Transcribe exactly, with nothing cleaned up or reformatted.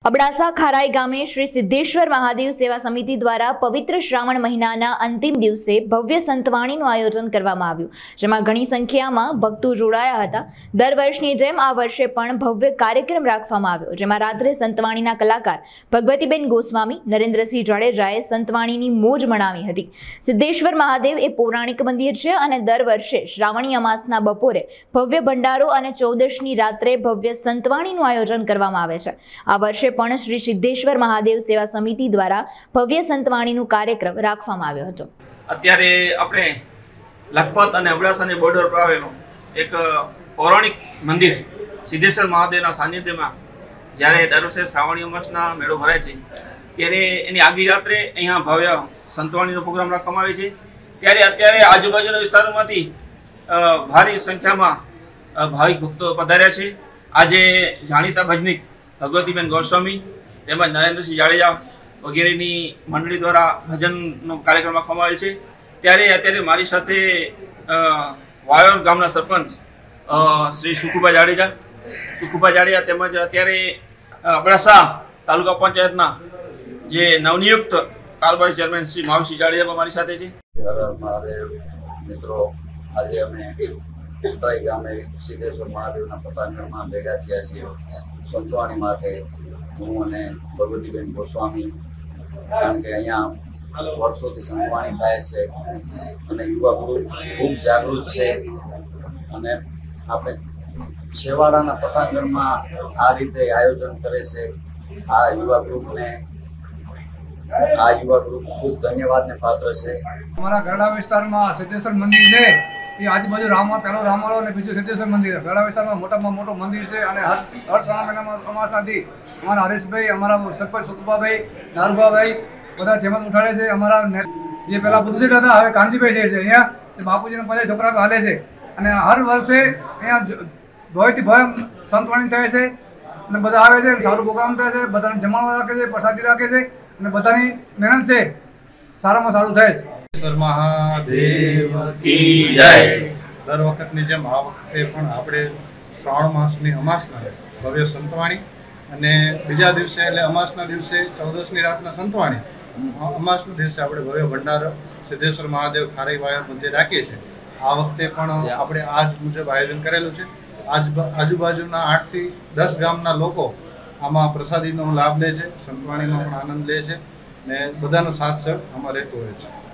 અબડાસા ખારાઈ ગામે શ્રી સિદ્ધેશ્વર મહાદેવ સેવા સમિતિ દ્વારા પવિત્ર શ્રાવણ મહિનાના અંતિમ દિવસે ભવ્ય સંતવાણીનું આયોજન કરવામાં આવ્યું, જેમાં ઘણી સંખ્યામાં ભક્તો જોડાયા હતા। દર વર્ષની જેમ આ વર્ષે પણ ભવ્ય કાર્યક્રમ રાખવામાં આવ્યો, જેમાં રાત્રે સંતવાણીના કલાકાર ભગવતીબેન ગોસ્વામી, નરેન્દ્રસિંહ જાડેજાએ સંતવાણીની મોજ મનાવી હતી। સિદ્ધેશ્વર મહાદેવ એ પૌરાણિક મંદિર છે અને દર વર્ષે શ્રાવણી અમાસના બપોરે ભવ્ય ભંડારો અને ચૌદશની રાત્રે ભવ્ય સંતવાણીનું આયોજન કરવામાં આવે છે। આ વર્ષે પણ શ્રી સિદ્ધેશ્વર મહાદેવ સેવા સમિતિ દ્વારા ભવ્ય સંતવાણીનું કાર્યક્રમ રાખવામાં આવ્યો હતો। અત્યારે આપણે લખપત અને અબડાસાની બોર્ડર પર આવેલું એક પૌરાણિક મંદિર સિદ્ધેશ્વર મહાદેવના સાનિધ્યમાં જ્યારે દર વર્ષે શ્રાવણી અમાસના મેળો ભરાય છે ત્યારે એની આગલી રાત્રે અહીંયા ભવ્ય સંતવાણીનો પ્રોગ્રામ રાખવામાં આવે છે। ત્યારે અત્યારે આજુબાજુના વિસ્તારોમાંથી ભારી સંખ્યામાં ભાવિક ભક્તો પધાર્યા છે। આજે જાણીતા ભજનીક ભગવતીબેન ગોસ્વામી તેમજ નરેન્દ્રસિંહ જાડેજા વગેરેની મંડળી દ્વારા ભજનનો કાર્યક્રમ રાખવામાં આવેલ છે। ત્યારે અત્યારે મારી સાથે વાયોર ગામના સરપંચ શ્રી સુખુભા જાડેજા સુખુભા જાડેજા તેમજ અત્યારે અબડાસા તાલુકા પંચાયતના જે નવનિયુક્ત કારોબારી ચેરમેન શ્રી માવસિંહ જાડેજા મારી સાથે છે। મિત્રો આજે અમે ખારાઈ ગામે સિદ્ધેશ્વર મહાદેવના પટાંગણમાં ભેગા થયા છીએ સંતવાણી માટે। હું અને ભગવતીબેન ગોસ્વામી, કારણ કે અહીંયા વર્ષોથી સંતવાણી થાય છે અને યુવા ગ્રુપ ખૂબ જાગૃત છે અને આપણે છેવાડાના પટાંગણમાં આ રીતે આયોજન કરે છે। આ યુવા ગ્રુપને આ યુવા ગ્રુપ ખૂબ ધન્યવાદને પાત્ર છે। અમારા ગરડા વિસ્તારમાં સિદ્ધેશ્વર મંદિર છે, એ આજુબાજુ રામા પહેલો રામાળો અને બીજું સિદ્ધેશ્વર મંદિર ગરડા વિસ્તારમાં મોટામાં મોટું મંદિર છે અને હર હર શ્રાવણ મહિનામાં અમાસનાથી અમારા હરેશભાઈ, અમારા સરપંચ સુખુભાભાઈ, નારુભાભાઈ બધા જેમત ઉઠાડે છે। અમારા જે પહેલાં બુદ્ધશેઠ હતા, હવે કાનજીભાઈ શેઠ છે, અહીંયા બાપુજીના બધા છોકરા હાલે છે અને હર વર્ષે અહીંયા ભયથી ભય સંતવાણી થાય છે અને બધા આવે છે, સારું પ્રોગ્રામ થાય છે, બધાને જમાડવા રાખે છે, પ્રસાદી રાખે છે અને બધાની મહેનત છે સારામાં સારું થાય છે। મહાદેવ કી જય। દર વખતની જેમ આ વખતે પણ આપણે શ્રાવણ માસની અમાસના ભવ્ય સંતવાણી અને બીજા દિવસે એટલે અમાસના દિવસે ચૌદસની રાતના સંતવાણી, અમાસના દિવસે આપણે ભવ્ય ભંડારો સિદ્ધેશ્વર મહાદેવ ખારાઈ વાયર મધ્યે રાખીએ છીએ। આ વખતે પણ આપણે આજ મુજબ આયોજન કરેલું છે। આજ આજુબાજુના આઠથી દસ ગામના લોકો આમાં પ્રસાદીનો લાભ લે છે, સંતવાણીનો પણ આનંદ લે છે ને બધાનો સાથ સહકાર આમાં રહેતો હોય છે।